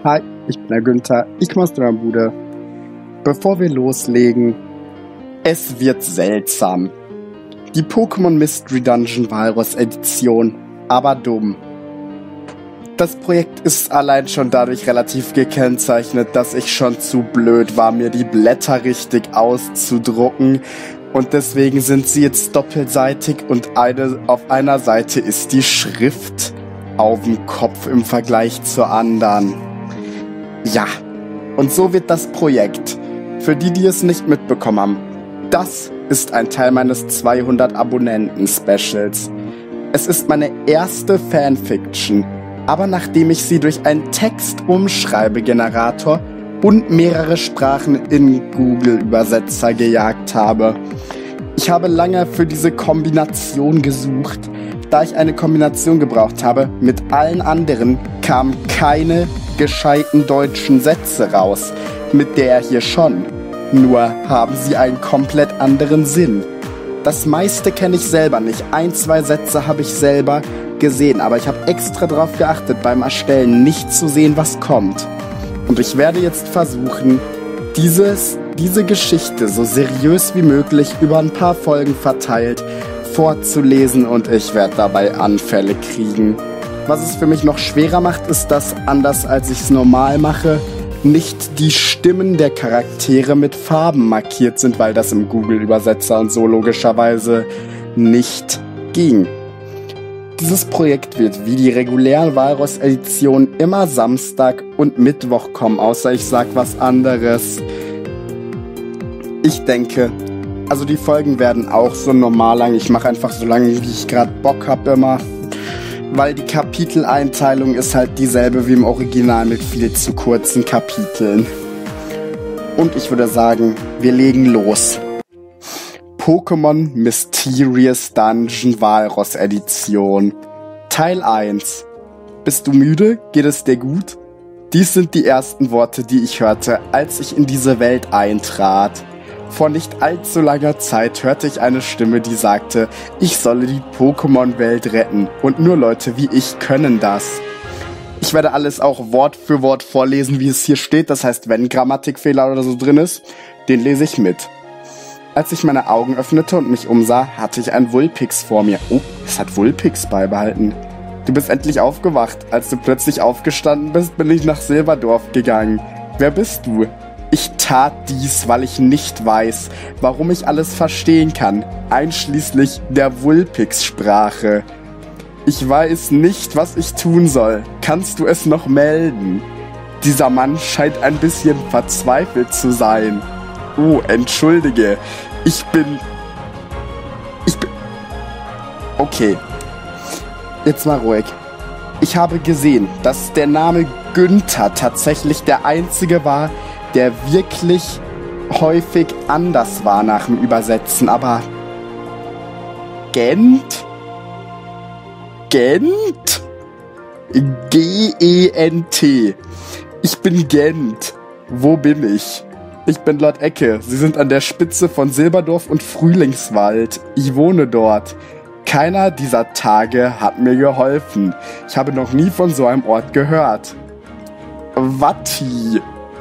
Hi, ich bin der Günther, ich komme aus der Bude. Bevor wir loslegen, es wird seltsam. Die Pokémon Mystery Dungeon Walross Edition, aber dumm. Das Projekt ist allein schon dadurch relativ gekennzeichnet, dass ich schon zu blöd war, mir die Blätter richtig auszudrucken. Und deswegen sind sie jetzt doppelseitig und auf einer Seite ist die Schrift auf dem Kopf im Vergleich zur anderen. Ja, und so wird das Projekt. Für die, die es nicht mitbekommen haben, das ist ein Teil meines 200 Abonnenten-Specials. Es ist meine erste Fanfiction, aber nachdem ich sie durch einen Text-Umschreibe-Generator und mehrere Sprachen in Google-Übersetzer gejagt habe. Ich habe lange für diese Kombination gesucht. Da ich eine Kombination gebraucht habe mit allen anderen, kamen keine gescheiten deutschen Sätze raus. Mit der hier schon. Nur haben sie einen komplett anderen Sinn. Das meiste kenne ich selber nicht. 1, 2 Sätze habe ich selber gesehen, aber ich habe extra darauf geachtet, beim Erstellen nicht zu sehen, was kommt. Und ich werde jetzt versuchen, diese Geschichte so seriös wie möglich über ein paar Folgen verteilt vorzulesen und ich werde dabei Anfälle kriegen. Was es für mich noch schwerer macht, ist, dass, anders als ich es normal mache, nicht die Stimmen der Charaktere mit Farben markiert sind, weil das im Google-Übersetzer und so logischerweise nicht ging. Dieses Projekt wird wie die regulären Walross-Editionen immer Samstag und Mittwoch kommen, außer ich sag was anderes. Ich denke, also die Folgen werden auch so normal lang. Ich mache einfach so lange, wie ich gerade Bock habe immer. Weil die Kapiteleinteilung ist halt dieselbe wie im Original mit viel zu kurzen Kapiteln. Und ich würde sagen, wir legen los. Pokémon Mysterious Dungeon Walross Edition. Teil 1. Bist du müde? Geht es dir gut? Dies sind die ersten Worte, die ich hörte, als ich in diese Welt eintrat. Vor nicht allzu langer Zeit hörte ich eine Stimme, die sagte, ich solle die Pokémon-Welt retten und nur Leute wie ich können das. Ich werde alles auch Wort für Wort vorlesen, wie es hier steht, das heißt, wenn Grammatikfehler oder so drin ist, den lese ich mit. Als ich meine Augen öffnete und mich umsah, hatte ich einen Vulpix vor mir. Oh, es hat Vulpix beibehalten. Du bist endlich aufgewacht. Als du plötzlich aufgestanden bist, bin ich nach Silberdorf gegangen. Wer bist du? Ich tat dies, weil ich nicht weiß, warum ich alles verstehen kann, einschließlich der Vulpix-Sprache. Ich weiß nicht, was ich tun soll. Kannst du es noch melden? Dieser Mann scheint ein bisschen verzweifelt zu sein. Oh, entschuldige. Ich bin... Okay. Jetzt mal ruhig. Ich habe gesehen, dass der Name Günther tatsächlich der einzige war, der wirklich häufig anders war nach dem Übersetzen, aber Gent? Gent? G-E-N-T. Ich bin Gent. Wo bin ich? Ich bin Lord Ecke. Sie sind an der Spitze von Silberdorf und Frühlingswald. Ich wohne dort. Keiner dieser Tage hat mir geholfen. Ich habe noch nie von so einem Ort gehört. Watti.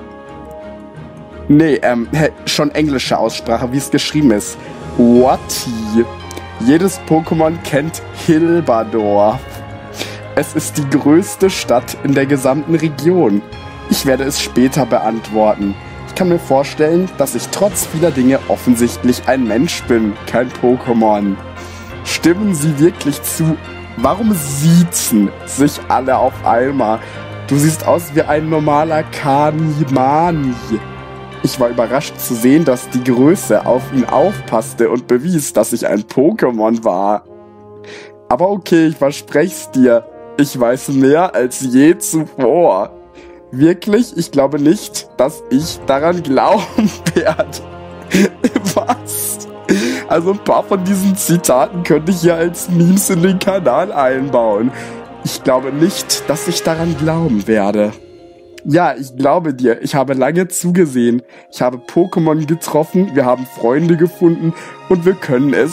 Nee, schon englische Aussprache, wie es geschrieben ist. Watti. Jedes Pokémon kennt Hilberdorf. Es ist die größte Stadt in der gesamten Region. Ich werde es später beantworten. Ich kann mir vorstellen, dass ich trotz vieler Dinge offensichtlich ein Mensch bin, kein Pokémon. Stimmen Sie wirklich zu? Warum siezen sich alle auf einmal? Du siehst aus wie ein normaler Kanimani. Ich war überrascht zu sehen, dass die Größe auf ihn aufpasste und bewies, dass ich ein Pokémon war. Aber okay, ich verspreche dir, ich weiß mehr als je zuvor. Wirklich? Ich glaube nicht, dass ich daran glauben werde. Was? Also ein paar von diesen Zitaten könnte ich ja als Memes in den Kanal einbauen. Ich glaube nicht, dass ich daran glauben werde. Ja, ich glaube dir. Ich habe lange zugesehen. Ich habe Pokémon getroffen, wir haben Freunde gefunden und wir können es...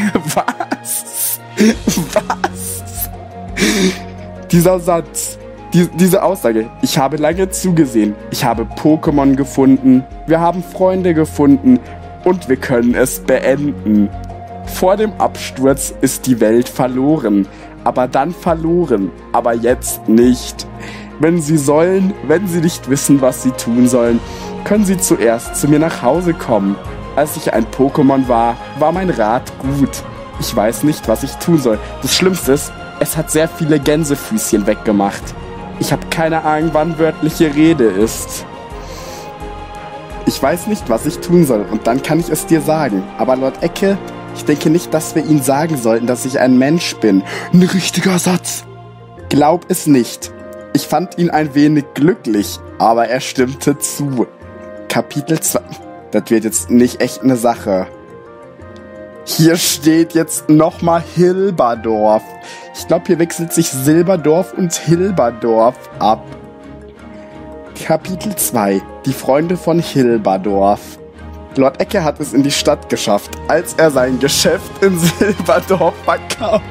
Was? Was? Dieser Satz Diese Aussage, ich habe lange zugesehen, ich habe Pokémon gefunden, wir haben Freunde gefunden und wir können es beenden. Vor dem Absturz ist die Welt verloren, aber dann verloren, aber jetzt nicht. Wenn sie nicht wissen, was sie tun sollen, können sie zuerst zu mir nach Hause kommen. Als ich ein Pokémon war mein Rat gut. Ich weiß nicht, was ich tun soll. Das Schlimmste ist, es hat sehr viele Gänsefüßchen weggemacht. Ich habe keine Ahnung, wann wörtliche Rede ist. Ich weiß nicht, was ich tun soll und dann kann ich es dir sagen. Aber Lord Ecke, ich denke nicht, dass wir ihm sagen sollten, dass ich ein Mensch bin. Ein richtiger Satz. Glaub es nicht. Ich fand ihn ein wenig glücklich, aber er stimmte zu. Kapitel 2. Das wird jetzt nicht echt eine Sache. Hier steht jetzt nochmal Hilberdorf. Ich glaube, hier wechselt sich Silberdorf und Hilberdorf ab. Kapitel 2. Die Freunde von Hilberdorf. Lord Ecke hat es in die Stadt geschafft, als er sein Geschäft in Silberdorf verkauft.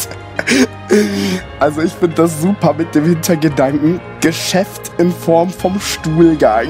Also ich finde das super mit dem Hintergedanken, Geschäft in Form vom Stuhlgang.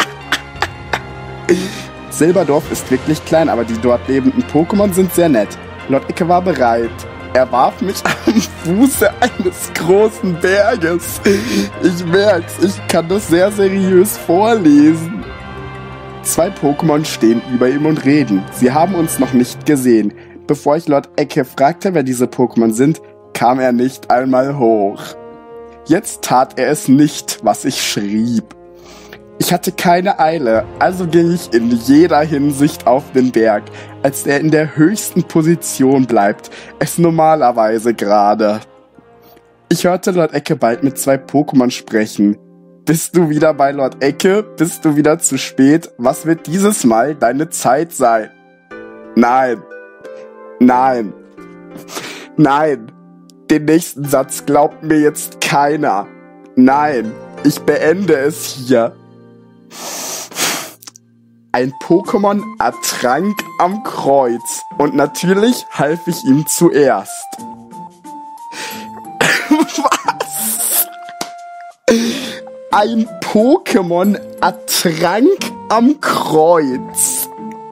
Silberdorf ist wirklich klein, aber die dort lebenden Pokémon sind sehr nett. Lord Ecke war bereit. Er warf mich am Fuße eines großen Berges. Ich merk's, ich kann das sehr seriös vorlesen. 2 Pokémon stehen über ihm und reden. Sie haben uns noch nicht gesehen. Bevor ich Lord Ecke fragte, wer diese Pokémon sind, kam er nicht einmal hoch. Jetzt tat er es nicht, was ich schrieb. Ich hatte keine Eile, also ging ich in jeder Hinsicht auf den Berg, als er in der höchsten Position bleibt, es normalerweise gerade. Ich hörte Lord Ecke bald mit 2 Pokémon sprechen. Bist du wieder bei Lord Ecke? Bist du wieder zu spät? Was wird dieses Mal deine Zeit sein? Nein. Nein. Nein. Den nächsten Satz glaubt mir jetzt keiner. Nein. Ich beende es hier. Ein Pokémon ertrank am Kreuz und natürlich half ich ihm zuerst. Was? Ein Pokémon ertrank am Kreuz.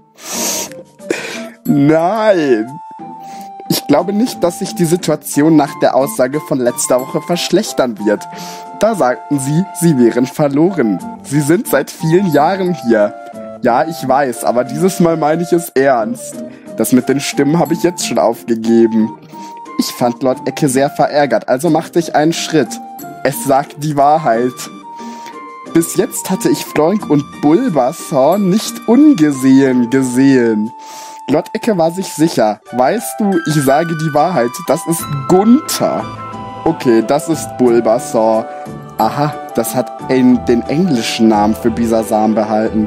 Nein. Ich glaube nicht, dass sich die Situation nach der Aussage von letzter Woche verschlechtern wird. Da sagten sie, sie wären verloren. Sie sind seit vielen Jahren hier. Ja, ich weiß, aber dieses Mal meine ich es ernst. Das mit den Stimmen habe ich jetzt schon aufgegeben. Ich fand Lord Ecke sehr verärgert, also machte ich einen Schritt. Es sagt die Wahrheit. Bis jetzt hatte ich Floink und Bulbasaur nicht ungesehen gesehen. Lord Ecke war sich sicher. Weißt du, ich sage die Wahrheit, das ist Gunther. Okay, das ist Bulbasaur. Aha, das hat den englischen Namen für Bisasam behalten.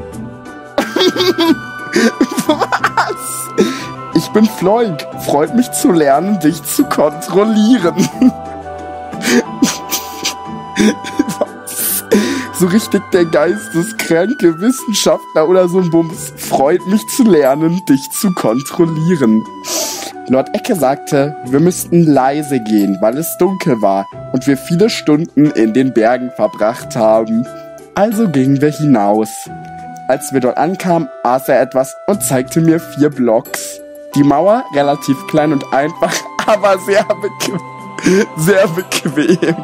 Was? Ich bin Floink. Freut mich zu lernen, dich zu kontrollieren. Was? So richtig der geisteskranke Wissenschaftler oder so ein Bums. Freut mich zu lernen, dich zu kontrollieren. Lord Ecke sagte, wir müssten leise gehen, weil es dunkel war und wir viele Stunden in den Bergen verbracht haben. Also gingen wir hinaus. Als wir dort ankamen, aß er etwas und zeigte mir 4 Blocks. Die Mauer relativ klein und einfach, aber sehr bequem.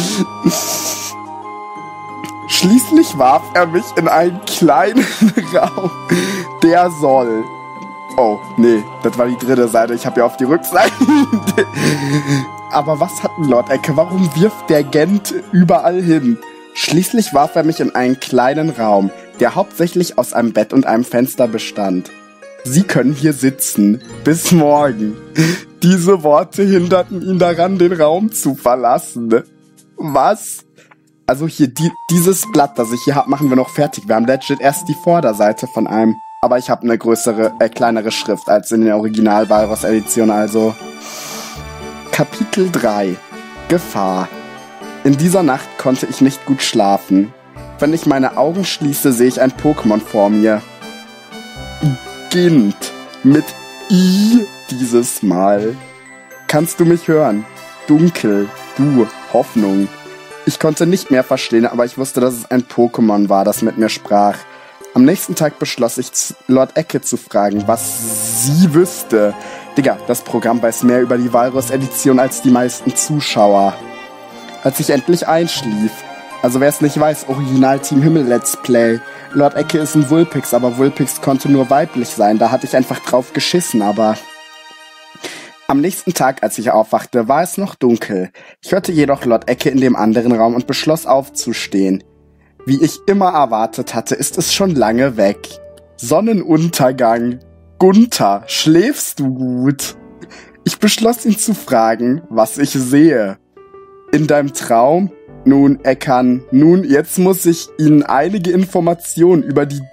Schließlich warf er mich in einen kleinen Raum, der soll... Oh, nee, das war die 3. Seite. Ich habe ja auf die Rückseite. Aber was hat ein Lord Ecke? Warum wirft der Gent überall hin? Schließlich warf er mich in einen kleinen Raum, der hauptsächlich aus einem Bett und einem Fenster bestand. Sie können hier sitzen. Bis morgen. Diese Worte hinderten ihn daran, den Raum zu verlassen. Was? Also hier, dieses Blatt, das ich hier habe, machen wir noch fertig. Wir haben legit erst die Vorderseite von einem. Aber ich habe eine kleinere Schrift als in der Original-Walross-Edition, also. Kapitel 3. Gefahr. In dieser Nacht konnte ich nicht gut schlafen. Wenn ich meine Augen schließe, sehe ich ein Pokémon vor mir. Gint. Mit I dieses Mal. Kannst du mich hören? Dunkel. Du. Hoffnung. Ich konnte nicht mehr verstehen, aber ich wusste, dass es ein Pokémon war, das mit mir sprach. Am nächsten Tag beschloss ich, Lord Ecke zu fragen, was sie wüsste. Digga, das Programm weiß mehr über die Walrus-Edition als die meisten Zuschauer. Als ich endlich einschlief. Also wer es nicht weiß, Original Team Himmel Let's Play. Lord Ecke ist ein Vulpix, aber Vulpix konnte nur weiblich sein. Da hatte ich einfach drauf geschissen, aber... Am nächsten Tag, als ich aufwachte, war es noch dunkel. Ich hörte jedoch Lord Ecke in dem anderen Raum und beschloss aufzustehen. Wie ich immer erwartet hatte, ist es schon lange weg. Sonnenuntergang. Gunther, schläfst du gut? Ich beschloss ihn zu fragen, was ich sehe. In deinem Traum? Nun, Eckern, jetzt muss ich Ihnen einige Informationen über die...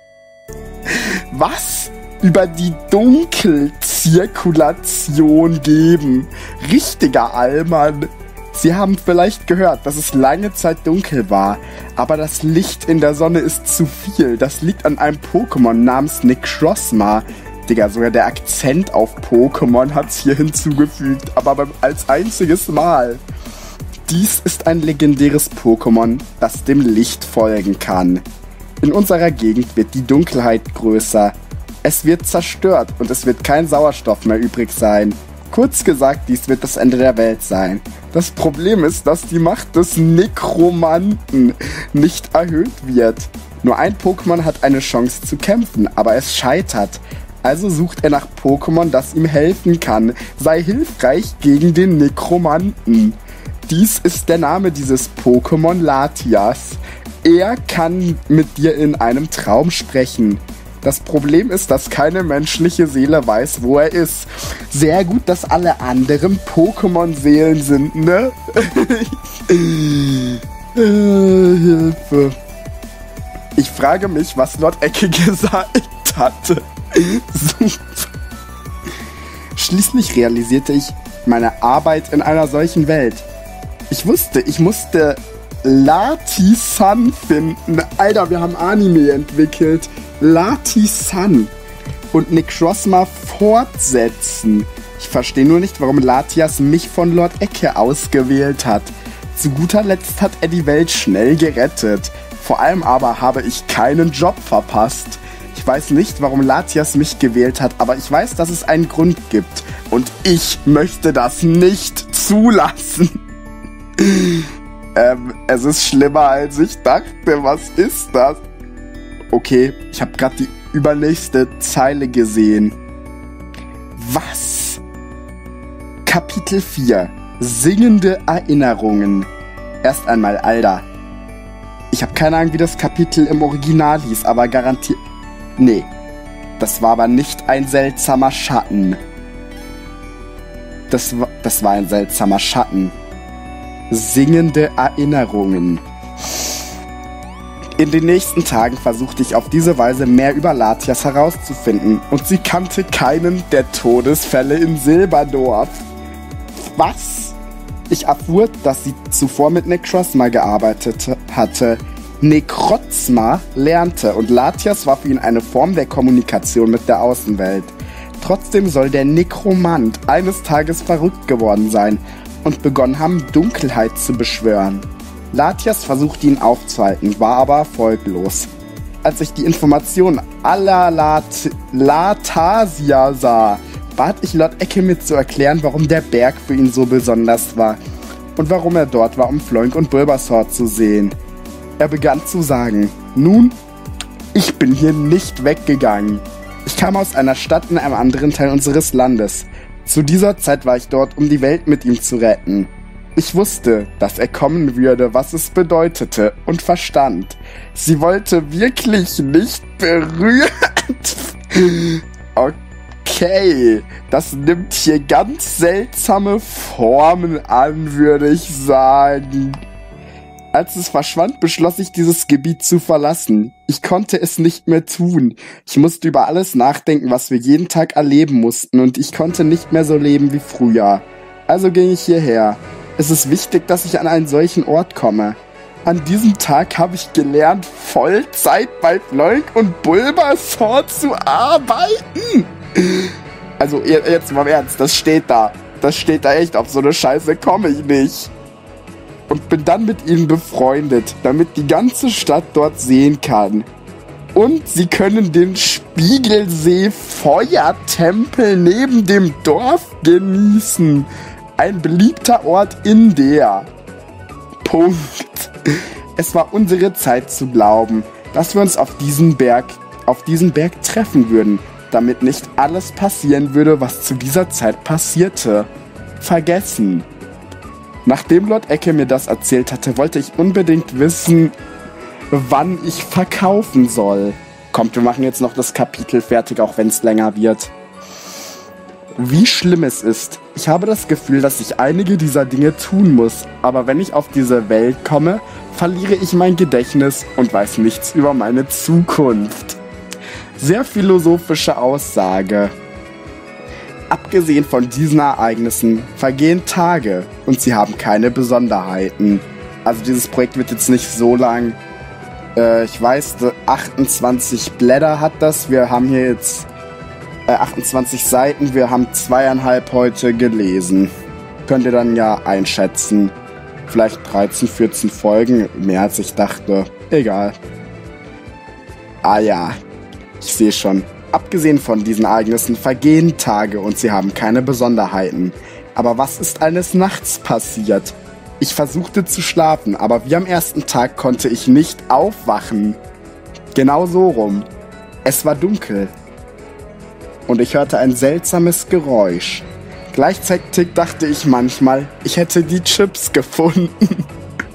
Was? Über die Dunkelzirkulation geben. Richtiger Allmann. Sie haben vielleicht gehört, dass es lange Zeit dunkel war, aber das Licht in der Sonne ist zu viel. Das liegt an einem Pokémon namens Necrozma. Digga, sogar der Akzent auf Pokémon hat's hier hinzugefügt, aber als einziges Mal. Dies ist ein legendäres Pokémon, das dem Licht folgen kann. In unserer Gegend wird die Dunkelheit größer. Es wird zerstört und es wird kein Sauerstoff mehr übrig sein. Kurz gesagt, dies wird das Ende der Welt sein. Das Problem ist, dass die Macht des Nekromanten nicht erhöht wird. Nur ein Pokémon hat eine Chance zu kämpfen, aber es scheitert. Also sucht er nach Pokémon, das ihm helfen kann. Sei hilfreich gegen den Nekromanten. Dies ist der Name dieses Pokémon Latias. Er kann mit dir in einem Traum sprechen. Das Problem ist, dass keine menschliche Seele weiß, wo er ist. Sehr gut, dass alle anderen Pokémon-Seelen sind, ne? Hilfe. Ich frage mich, was Lord Ecke gesagt hatte. Schließlich realisierte ich meine Arbeit in einer solchen Welt. Ich wusste, ich musste Latisan finden. Alter, wir haben Anime entwickelt. Latisan. Und Necrozma fortsetzen. Ich verstehe nur nicht, warum Latias mich von Lord Ecke ausgewählt hat. Zu guter Letzt hat er die Welt schnell gerettet. Vor allem aber habe ich keinen Job verpasst. Ich weiß nicht, warum Latias mich gewählt hat, aber ich weiß, dass es einen Grund gibt. Und ich möchte das nicht zulassen. Es ist schlimmer, als ich dachte. Was ist das? Okay, ich habe gerade die übernächste Zeile gesehen. Was? Kapitel 4. Singende Erinnerungen. Erst einmal, Alter. Ich habe keine Ahnung, wie das Kapitel im Original hieß, aber garantiert... Nee, das war aber nicht ein seltsamer Schatten. Das war ein seltsamer Schatten. Singende Erinnerungen. In den nächsten Tagen versuchte ich auf diese Weise mehr über Latias herauszufinden und sie kannte keinen der Todesfälle in Silberdorf. Was? Ich erfuhr, dass sie zuvor mit Necrozma gearbeitet hatte. Necrozma lernte und Latias war für ihn eine Form der Kommunikation mit der Außenwelt. Trotzdem soll der Nekromant eines Tages verrückt geworden sein und begonnen haben, Dunkelheit zu beschwören. Latias versuchte ihn aufzuhalten, war aber erfolglos. Als ich die Informationen aller Latasia sah, bat ich Lord Ecke mir zu erklären, warum der Berg für ihn so besonders war und warum er dort war, um Floink und Bulbasaur zu sehen. Er begann zu sagen, nun, ich bin hier nicht weggegangen. Ich kam aus einer Stadt in einem anderen Teil unseres Landes. Zu dieser Zeit war ich dort, um die Welt mit ihm zu retten. Ich wusste, dass er kommen würde, was es bedeutete, und verstand. Sie wollte wirklich nicht berührt. Okay, das nimmt hier ganz seltsame Formen an, würde ich sagen. Als es verschwand, beschloss ich, dieses Gebiet zu verlassen. Ich konnte es nicht mehr tun. Ich musste über alles nachdenken, was wir jeden Tag erleben mussten, und ich konnte nicht mehr so leben wie früher. Also ging ich hierher. Es ist wichtig, dass ich an einen solchen Ort komme. An diesem Tag habe ich gelernt, Vollzeit bei Floink und Bulbasaur zu arbeiten. Also jetzt mal im Ernst, das steht da. Das steht da echt, auf so eine Scheiße komme ich nicht. und bin dann mit ihnen befreundet, damit die ganze Stadt dort sehen kann. Und sie können den Spiegelsee-Feuertempel neben dem Dorf genießen. Ein beliebter Ort in der. Punkt. Es war unsere Zeit zu glauben, dass wir uns auf diesen Berg treffen würden, damit nicht alles passieren würde, was zu dieser Zeit passierte. Vergessen. Nachdem Lord Ecke mir das erzählt hatte, wollte ich unbedingt wissen, wann ich verkaufen soll. Kommt, wir machen jetzt noch das Kapitel fertig, auch wenn es länger wird. Wie schlimm es ist. Ich habe das Gefühl, dass ich einige dieser Dinge tun muss, aber wenn ich auf diese Welt komme, verliere ich mein Gedächtnis und weiß nichts über meine Zukunft. Sehr philosophische Aussage. Abgesehen von diesen Ereignissen vergehen Tage und sie haben keine Besonderheiten. Also dieses Projekt wird jetzt nicht so lang. Ich weiß, 28 Blätter hat das. Wir haben hier jetzt 28 Seiten. Wir haben 2,5 heute gelesen. Könnt ihr dann ja einschätzen. Vielleicht 13, 14 Folgen. Mehr als ich dachte. Egal. Ah ja, ich sehe schon. Abgesehen von diesen Ereignissen vergehen Tage und sie haben keine Besonderheiten. Aber was ist eines Nachts passiert? Ich versuchte zu schlafen, aber wie am ersten Tag konnte ich nicht aufwachen. Genau so rum. Es war dunkel. Und ich hörte ein seltsames Geräusch. Gleichzeitig dachte ich manchmal, ich hätte die Chips gefunden.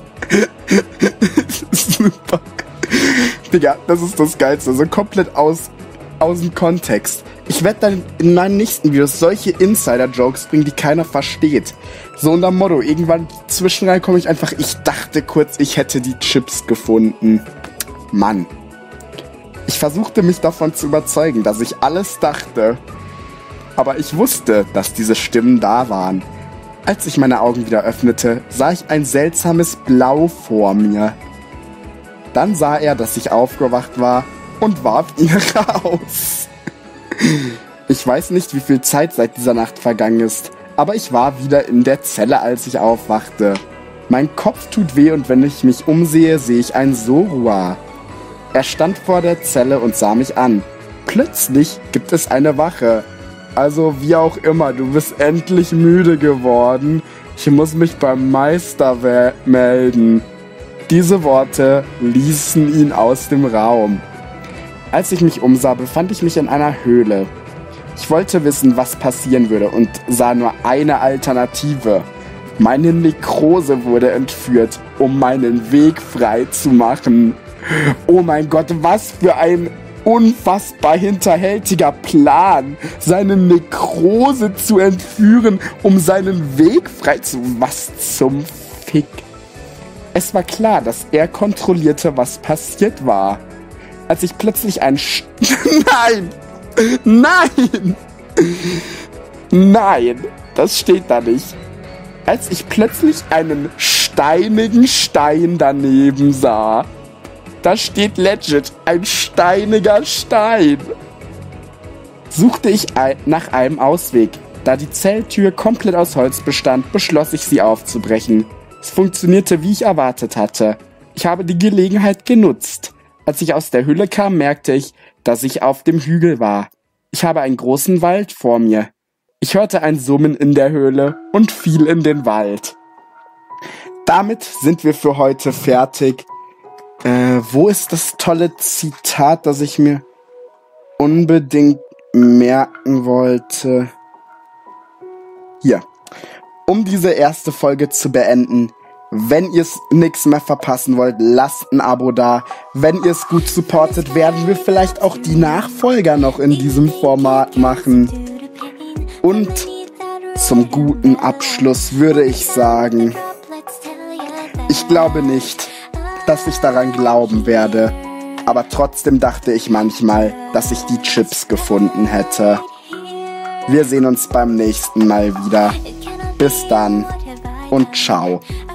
Super. Digga, das ist das Geilste. So komplett aus dem Kontext. Ich werde dann in meinen nächsten Videos solche Insider-Jokes bringen, die keiner versteht. So unter Motto, irgendwann zwischendrin komme ich einfach, ich dachte kurz, ich hätte die Chips gefunden. Mann. Ich versuchte mich davon zu überzeugen, dass ich alles dachte. Aber ich wusste, dass diese Stimmen da waren. Als ich meine Augen wieder öffnete, sah ich ein seltsames Blau vor mir. Dann sah er, dass ich aufgewacht war und warf ihn raus. Ich weiß nicht, wie viel Zeit seit dieser Nacht vergangen ist, aber ich war wieder in der Zelle, als ich aufwachte. Mein Kopf tut weh und wenn ich mich umsehe, sehe ich einen Zorua. Er stand vor der Zelle und sah mich an. Plötzlich gibt es eine Wache. Also wie auch immer, du bist endlich müde geworden. Ich muss mich beim Meister melden. Diese Worte ließen ihn aus dem Raum. Als ich mich umsah, befand ich mich in einer Höhle. Ich wollte wissen, was passieren würde und sah nur eine Alternative. Meine Nekrose wurde entführt, um meinen Weg frei zu machen. Oh mein Gott, was für ein unfassbar hinterhältiger Plan, seine Nekrose zu entführen, um seinen Weg frei zu... Was zum Fick? Es war klar, dass er kontrollierte, was passiert war. Als ich plötzlich Nein! Nein! Nein! Das steht da nicht. Als ich plötzlich einen steinigen Stein daneben sah. Da steht legit ein steiniger Stein. Suchte ich nach einem Ausweg. Da die Zelltür komplett aus Holz bestand, beschloss ich, sie aufzubrechen. Es funktionierte, wie ich erwartet hatte. Ich habe die Gelegenheit genutzt. Als ich aus der Höhle kam, merkte ich, dass ich auf dem Hügel war. Ich habe einen großen Wald vor mir. Ich hörte ein Summen in der Höhle und fiel in den Wald. Damit sind wir für heute fertig. Wo ist das tolle Zitat, das ich mir unbedingt merken wollte? Hier. Um diese erste Folge zu beenden, wenn ihr nichts mehr verpassen wollt, lasst ein Abo da. Wenn ihr es gut supportet, werden wir vielleicht auch die Nachfolger noch in diesem Format machen. Und zum guten Abschluss würde ich sagen, ich glaube nicht, dass ich daran glauben werde. Aber trotzdem dachte ich manchmal, dass ich die Chips gefunden hätte. Wir sehen uns beim nächsten Mal wieder. Bis dann und ciao.